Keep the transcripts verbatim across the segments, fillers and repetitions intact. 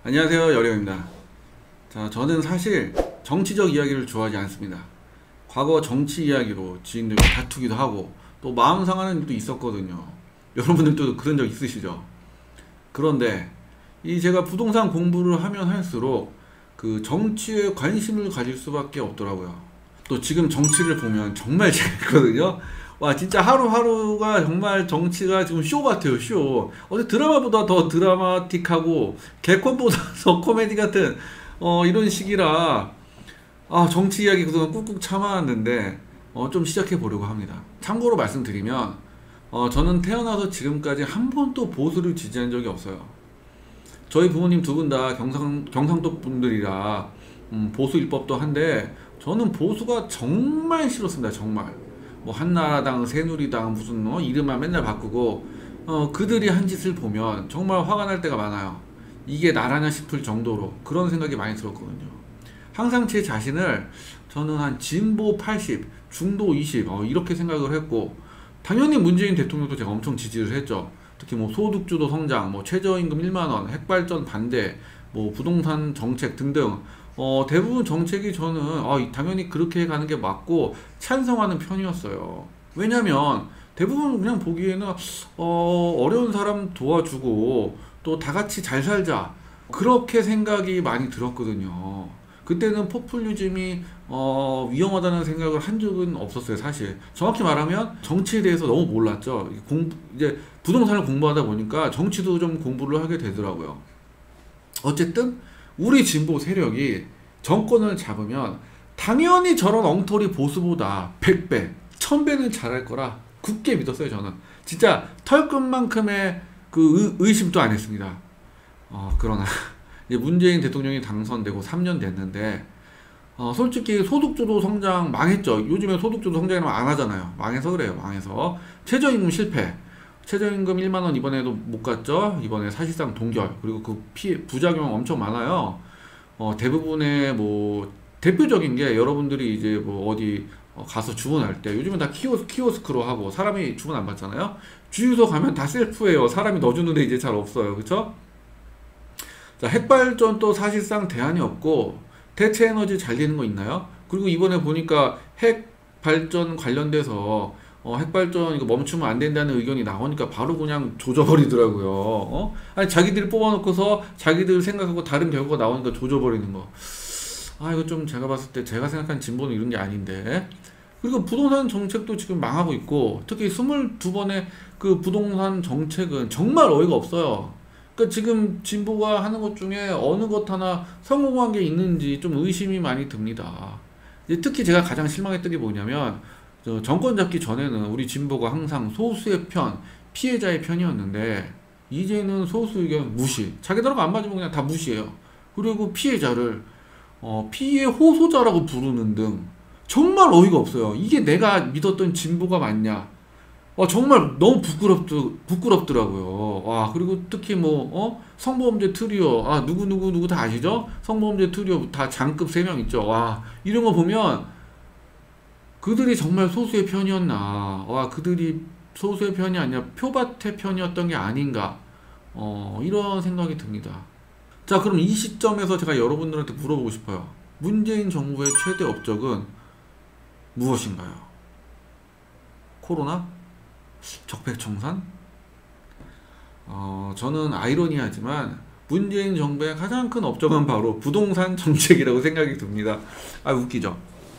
안녕하세요, 여령입니다. 자, 저는 사실 정치적 이야기를 좋아하지 않습니다. 과거 정치 이야기로 지인들과 다투기도 하고 또 마음 상하는 일도 있었거든요. 여러분들도 그런 적 있으시죠? 그런데 이 제가 부동산 공부를 하면 할수록 그 정치에 관심을 가질 수밖에 없더라고요. 또 지금 정치를 보면 정말 재밌거든요. 와, 진짜 하루하루가 정말 정치가 지금 쇼 같아요, 쇼. 어제 드라마보다 더 드라마틱하고 개콘보다 더 코미디 같은 어, 이런 식이라 아, 정치 이야기 그동안 꾹꾹 참아왔는데 어, 좀 시작해 보려고 합니다. 참고로 말씀드리면 어, 저는 태어나서 지금까지 한 번도 보수를 지지한 적이 없어요. 저희 부모님 두 분 다 경상, 경상도 분들이라 음, 보수 입법도 한데 저는 보수가 정말 싫었습니다. 정말. 뭐 한나라당, 새누리당 무슨 뭐 이름만 맨날 바꾸고 어, 그들이 한 짓을 보면 정말 화가 날 때가 많아요. 이게 나라냐 싶을 정도로 그런 생각이 많이 들었거든요. 항상 제 자신을 저는 한 진보 팔십, 중도 이십 어, 이렇게 생각을 했고 당연히 문재인 대통령도 제가 엄청 지지를 했죠. 특히 뭐 소득주도 성장, 뭐 최저임금 일만 원, 핵발전 반대, 뭐 부동산 정책 등등 어, 대부분 정책이 저는 어, 당연히 그렇게 가는 게 맞고 찬성하는 편이었어요. 왜냐면 대부분 그냥 보기에는 어, 어려운 사람 도와주고 또 다 같이 잘 살자 그렇게 생각이 많이 들었거든요. 그때는 포퓰리즘이 어, 위험하다는 생각을 한 적은 없었어요. 사실 정확히 말하면 정치에 대해서 너무 몰랐죠. 공, 이제 부동산을 공부하다 보니까 정치도 좀 공부를 하게 되더라고요. 어쨌든 우리 진보 세력이 정권을 잡으면 당연히 저런 엉터리 보수보다 백 배, 천 배는 잘할 거라 굳게 믿었어요. 저는 진짜 털끝만큼의 그 의, 의심도 안 했습니다. 어, 그러나 이제 문재인 대통령이 당선되고 삼 년 됐는데 어, 솔직히 소득주도 성장 망했죠. 요즘에 소득주도 성장이라면 안 하잖아요. 망해서 그래요. 망해서 최저임금 실패. 최저임금 일만 원 이번에도 못 갔죠. 이번에 사실상 동결. 그리고 그 피해 부작용 엄청 많아요. 어, 대부분의 뭐 대표적인 게 여러분들이 이제 뭐 어디 어, 가서 주문할 때 요즘은 다 키오스, 키오스크로 하고 사람이 주문 안 받잖아요. 주유소 가면 다 셀프예요. 사람이 넣어주는데 이제 잘 없어요. 그쵸? 자, 핵발전 또 사실상 대안이 없고 대체 에너지 잘 되는 거 있나요? 그리고 이번에 보니까 핵발전 관련돼서 어, 핵발전 이거 멈추면 안 된다는 의견이 나오니까 바로 그냥 조져버리더라고요. 어? 아니 자기들이 뽑아놓고서 자기들 생각하고 다른 결과가 나오니까 조져버리는 거. 아, 이거 좀 제가 봤을 때 제가 생각한 진보는 이런 게 아닌데. 그리고 부동산 정책도 지금 망하고 있고 특히 스물두 번의 그 부동산 정책은 정말 어이가 없어요. 그러니까 지금 진보가 하는 것 중에 어느 것 하나 성공한 게 있는지 좀 의심이 많이 듭니다. 이제 특히 제가 가장 실망했던 게 뭐냐면 저 정권 잡기 전에는 우리 진보가 항상 소수의 편, 피해자의 편이었는데 이제는 소수 의견 무시. 자기들하고 안 맞으면 그냥 다 무시해요. 그리고 피해자를 어, 피해 호소자라고 부르는 등 정말 어이가 없어요. 이게 내가 믿었던 진보가 맞냐? 어, 정말 너무 부끄럽더, 부끄럽더라고요. 와, 그리고 특히 뭐, 어? 성범죄 트리오. 아, 누구누구 누구 다 아시죠? 성범죄 트리오 다 장급 세 명 있죠. 와, 이런 거 보면 그들이 정말 소수의 편이었나. 와, 그들이 소수의 편이 아니라 표밭의 편이었던 게 아닌가. 어, 이런 생각이 듭니다. 자, 그럼 이 시점에서 제가 여러분들한테 물어보고 싶어요. 문재인 정부의 최대 업적은 무엇인가요? 코로나? 적폐청산? 어, 저는 아이러니하지만 문재인 정부의 가장 큰 업적은 바로 부동산 정책이라고 생각이 듭니다. 아, 웃기죠?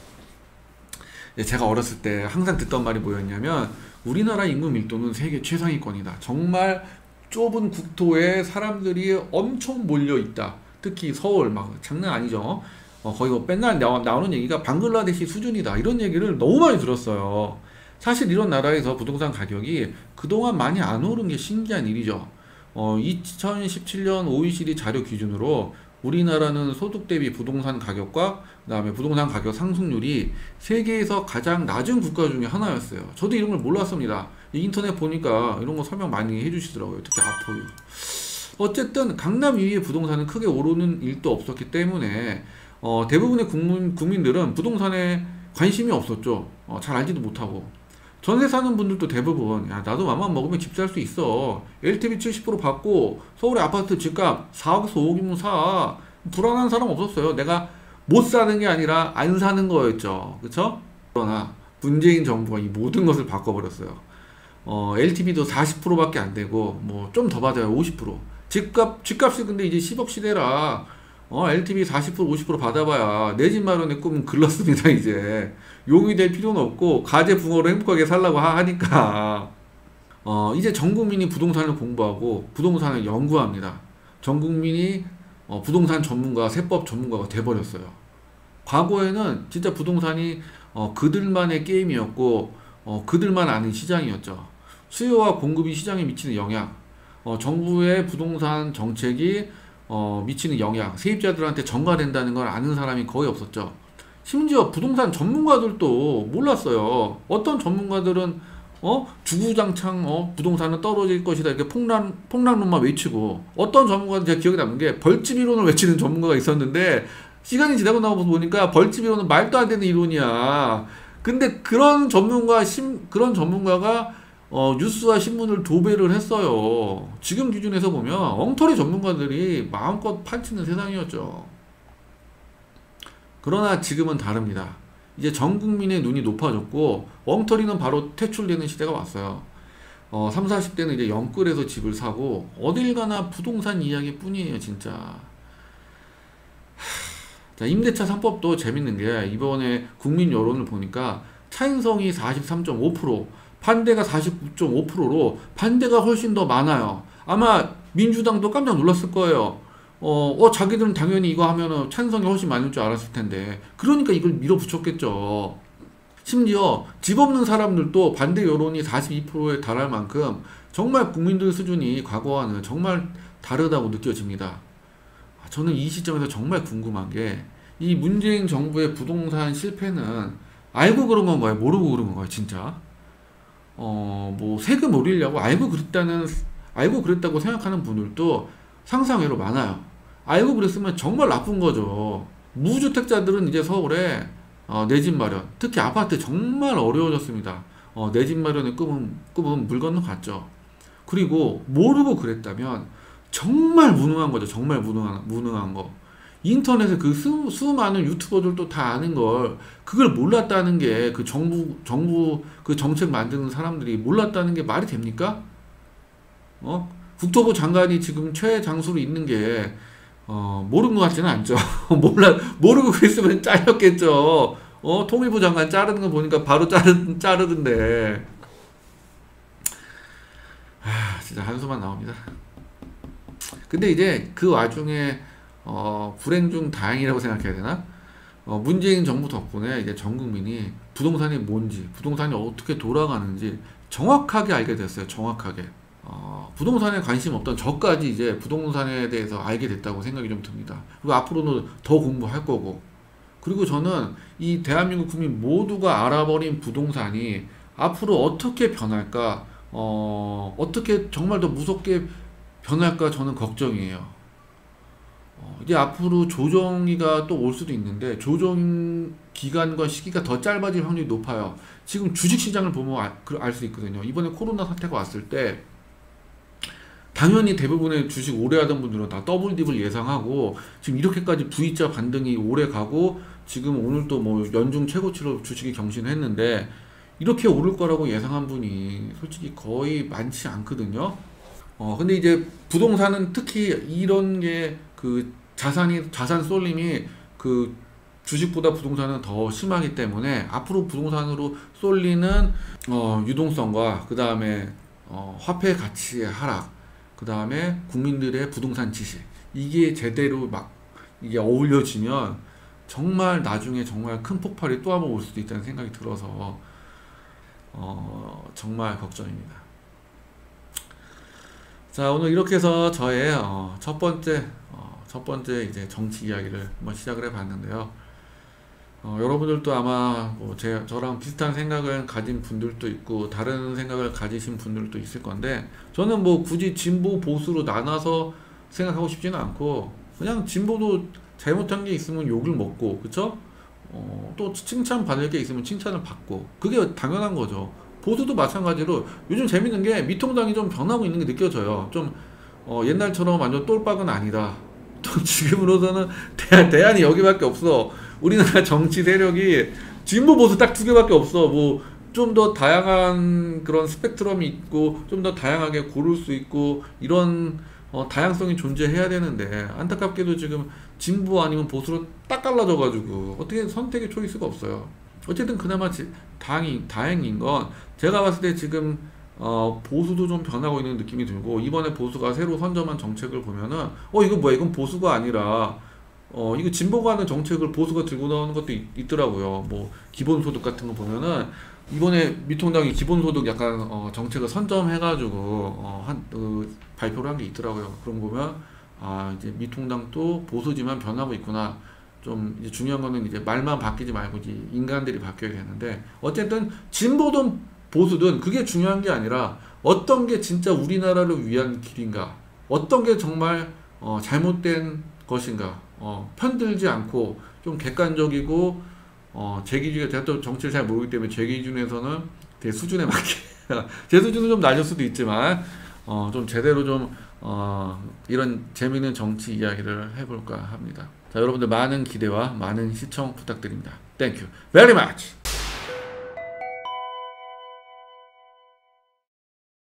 제가 어렸을 때 항상 듣던 말이 뭐였냐면 우리나라 인구 밀도는 세계 최상위권이다. 정말 좁은 국토에 사람들이 엄청 몰려 있다. 특히 서울 막 장난 아니죠. 어, 거의 뭐 맨날 나오, 나오는 얘기가 방글라데시 수준이다. 이런 얘기를 너무 많이 들었어요. 사실 이런 나라에서 부동산 가격이 그동안 많이 안 오른 게 신기한 일이죠. 어, 이천십칠 년 오이시디 자료 기준으로 우리나라는 소득 대비 부동산 가격과 그 다음에 부동산 가격 상승률이 세계에서 가장 낮은 국가 중에 하나였어요. 저도 이런 걸 몰랐습니다. 인터넷 보니까 이런 거 설명 많이 해주시더라고요. 특히 아포유. 어쨌든 강남 이외의 부동산은 크게 오르는 일도 없었기 때문에 어, 대부분의 국민, 국민들은 부동산에 관심이 없었죠. 어, 잘 알지도 못하고. 전세 사는 분들도 대부분 야 나도 맘만 먹으면 집 살 수 있어. 엘티브이 칠십 퍼센트 받고 서울의 아파트 집값 사억에서 오억이면 사. 불안한 사람 없었어요. 내가 못 사는 게 아니라 안 사는 거였죠. 그쵸? 그러나 문재인 정부가 이 모든 것을 바꿔버렸어요. 어, 엘티브이도 사십 퍼센트밖에 안 되고 뭐 좀 더 받아요. 오십 퍼센트. 집값 집값이 근데 이제 십억 시대라 어, 엘티브이 사십 퍼센트 오십 퍼센트 받아봐야 내 집 마련의 꿈은 글렀습니다. 이제 용이 될 필요는 없고 가재 붕어로 행복하게 살라고 하, 하니까 어, 이제 전 국민이 부동산을 공부하고 부동산을 연구합니다. 전 국민이 어, 부동산 전문가, 세법 전문가가 돼버렸어요. 과거에는 진짜 부동산이 어, 그들만의 게임이었고 어, 그들만 아는 시장이었죠. 수요와 공급이 시장에 미치는 영향, 어, 정부의 부동산 정책이 어, 미치는 영향, 세입자들한테 전가된다는 걸 아는 사람이 거의 없었죠. 심지어 부동산 전문가들도 몰랐어요. 어떤 전문가들은 어 주구장창 어 부동산은 떨어질 것이다 이렇게 폭락 폭락론만 외치고, 어떤 전문가들 제가 기억에 남는 게 벌집 이론을 외치는 전문가가 있었는데 시간이 지나고 나서 보니까 벌집 이론은 말도 안 되는 이론이야. 근데 그런 전문가 심 그런 전문가가 어 뉴스와 신문을 도배를 했어요. 지금 기준에서 보면 엉터리 전문가들이 마음껏 판치는 세상이었죠. 그러나 지금은 다릅니다. 이제 전 국민의 눈이 높아졌고 엉터리는 바로 퇴출되는 시대가 왔어요. 어, 삼, 사십 대는 이제 영끌에서 집을 사고 어딜 가나 부동산 이야기 뿐이에요, 진짜. 하... 자, 임대차 삼 법도 재밌는 게 이번에 국민 여론을 보니까 찬성이 사십삼 점 오 퍼센트, 반대가 사십구 점 오 퍼센트로 반대가 훨씬 더 많아요. 아마 민주당도 깜짝 놀랐을 거예요. 어, 어, 자기들은 당연히 이거 하면은 찬성이 훨씬 많을 줄 알았을 텐데. 그러니까 이걸 밀어붙였겠죠. 심지어 집 없는 사람들도 반대 여론이 사십이 퍼센트에 달할 만큼 정말 국민들 수준이 과거와는 정말 다르다고 느껴집니다. 저는 이 시점에서 정말 궁금한 게 이 문재인 정부의 부동산 실패는 알고 그런 건가요? 모르고 그런 건가요? 진짜? 어, 뭐 세금 올리려고 알고 그랬다는, 알고 그랬다고 생각하는 분들도 상상외로 많아요. 알고 그랬으면 정말 나쁜 거죠. 무주택자들은 이제 서울에 어, 내 집 마련, 특히 아파트 정말 어려워졌습니다. 어, 내 집 마련의 꿈은, 꿈은 물 건너갔죠. 그리고 모르고 그랬다면 정말 무능한 거죠. 정말 무능한, 무능한 거. 인터넷에 그 수, 수많은 유튜버들도 다 아는 걸, 그걸 몰랐다는 게 그 정부, 정부 그 정책 만드는 사람들이 몰랐다는 게 말이 됩니까? 어? 국토부 장관이 지금 최장수로 있는 게, 어, 모르는 것 같지는 않죠. 몰라, 모르고 그랬으면 잘렸겠죠. 어, 통일부 장관 자르는 거 보니까 바로 자르, 자르던데. 아, 진짜 한숨만 나옵니다. 근데 이제 그 와중에, 어, 불행 중 다행이라고 생각해야 되나? 어, 문재인 정부 덕분에 이제 전 국민이 부동산이 뭔지, 부동산이 어떻게 돌아가는지 정확하게 알게 됐어요. 정확하게. 어, 부동산에 관심 없던 저까지 이제 부동산에 대해서 알게 됐다고 생각이 좀 듭니다. 그리고 앞으로는 더 공부할 거고. 그리고 저는 이 대한민국 국민 모두가 알아버린 부동산이 앞으로 어떻게 변할까, 어, 어떻게 정말 더 무섭게 변할까 저는 걱정이에요. 어, 이제 앞으로 조정기가 또 올 수도 있는데 조정 기간과 시기가 더 짧아질 확률이 높아요. 지금 주식시장을 보면 알 수 있거든요. 이번에 코로나 사태가 왔을 때 당연히 대부분의 주식 오래 하던 분들은 다 더블 딥을 예상하고 지금 이렇게까지 V자 반등이 오래 가고 지금 오늘 또 뭐 연중 최고치로 주식이 경신했는데 이렇게 오를 거라고 예상한 분이 솔직히 거의 많지 않거든요. 어 근데 이제 부동산은 특히 이런 게 그 자산이 자산 쏠림이 그 주식보다 부동산은 더 심하기 때문에 앞으로 부동산으로 쏠리는 어 유동성과 그 다음에 어 화폐 가치의 하락, 그 다음에 국민들의 부동산 지식, 이게 제대로 막 이게 어울려지면 정말 나중에 정말 큰 폭발이 또 한 번 올 수도 있다는 생각이 들어서 어 정말 걱정입니다. 자, 오늘 이렇게 해서 저의 어 첫 번째 어 첫 번째 이제 정치 이야기를 한번 시작을 해봤는데요. 어, 여러분들도 아마 뭐 제, 저랑 비슷한 생각을 가진 분들도 있고 다른 생각을 가지신 분들도 있을 건데, 저는 뭐 굳이 진보 보수로 나눠서 생각하고 싶지는 않고 그냥 진보도 잘못한 게 있으면 욕을 먹고, 그쵸? 어, 또 칭찬 받을 게 있으면 칭찬을 받고, 그게 당연한 거죠. 보수도 마찬가지로 요즘 재밌는 게 미통당이 좀 변하고 있는 게 느껴져요. 좀 어, 옛날처럼 완전 똘박은 아니다. 또 지금으로서는 대안, 대안이 여기밖에 없어. 우리나라 정치 세력이 진보 보수 딱 두 개밖에 없어. 뭐 좀 더 다양한 그런 스펙트럼이 있고 좀 더 다양하게 고를 수 있고 이런 어, 다양성이 존재해야 되는데 안타깝게도 지금 진보 아니면 보수로 딱 갈라져가지고 어떻게 선택의 초이스가 없어요. 어쨌든 그나마 지, 다행이, 다행인 건 제가 봤을 때 지금 어, 보수도 좀 변하고 있는 느낌이 들고 이번에 보수가 새로 선점한 정책을 보면은 어 이거 뭐야 이건 보수가 아니라 어 이거 진보가 하는 정책을 보수가 들고 나오는 것도 있, 더라고요. 뭐 기본소득 같은 거 보면은 이번에 미통당이 기본소득 약간 어, 정책을 선점해가지고 어, 한 어, 발표를 한 게 있더라고요. 그런 거 보면 아 이제 미통당도 보수지만 변하고 있구나. 좀 이제 중요한 거는 이제 말만 바뀌지 말고 이제 인간들이 바뀌어야 되는데 어쨌든 진보든 보수든 그게 중요한 게 아니라 어떤 게 진짜 우리나라를 위한 길인가, 어떤 게 정말 어, 잘못된 것인가, 어, 편들지 않고 좀 객관적이고 어, 제 기준에 제가 또 정치를 잘 모르기 때문에 제 기준에서는 제 수준에 맞게 제 수준은 좀 낮을 수도 있지만 어, 좀 제대로 좀 어, 이런 재미있는 정치 이야기를 해볼까 합니다. 자, 여러분들 많은 기대와 많은 시청 부탁드립니다. Thank you very much.